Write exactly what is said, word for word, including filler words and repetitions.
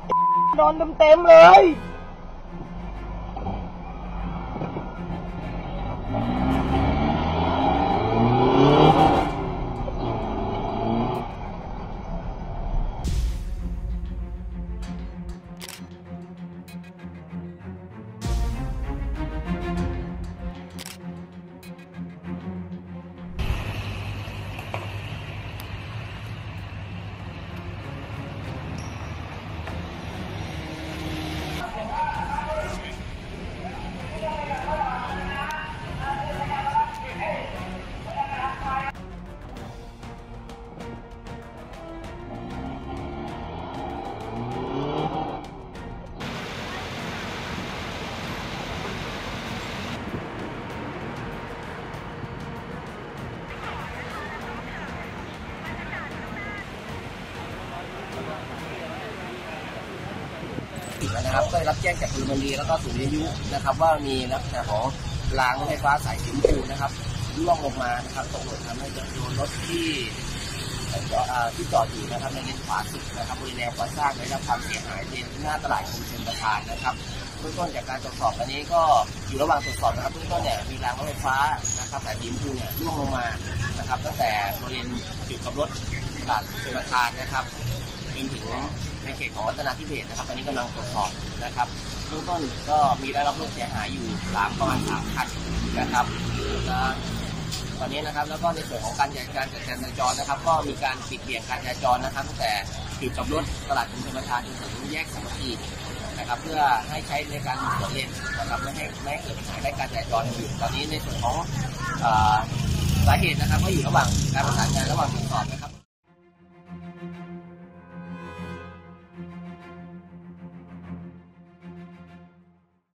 นอนเต็มๆเลยนะครับก็ได้รับแจ้งจากพลเมืองดีแล้วก็ศูนย์วิทยุนะครับว่ามีลักษณะของรางรถไฟฟ้าสายสีชมพูนะครับร่วงลงมานะครับตกหล่นทำให้โดนรถที่ที่จอดอยู่นะครับในเลนขวาสุดนะครับบริเวณแนวก่อสร้างได้รับความเสียหายบริเวณหน้าตลาดกรมชลประทานนะครับเบื้องต้นจากการตรวจสอบอันนี้ก็อยู่ระหว่างตรวจสอบนะครับเบื้องต้นเนี่ยมีรางรถไฟฟ้านะครับสายสีชมพูเนี่ยร่วงลงมานะครับตั้งแต่บริเวณจุดกับรถตลาดชลประทานนะครับจนถึงในเขตของรัตนาธิเบศนะครับตอนนี้กำลังตรวจสอบนะครับเบื้องต้นก็มีได้รับรถเสียหายอยู่สามประมาณสามคันนะครับตอนนี้นะครับแล้วก็ในส่วนของการจัดการจัดการจราจรนะครับก็มีการปิดเบี่ยงการจราจรนะครับตั้งแต่จุดกลับรถตลาดกรมชลประทานจนถึงแยกสามัคคีนะครับเพื่อให้ใช้ในการสวนเลนนะครับไม่ให้ไม่ให้เกิดปัญหาในการจราจรอยู่ตอนนี้ในส่วนของสาเหตุนะครับก็อยู่ระหว่างการประสานงานระหว่างตรวจสอบนะครับ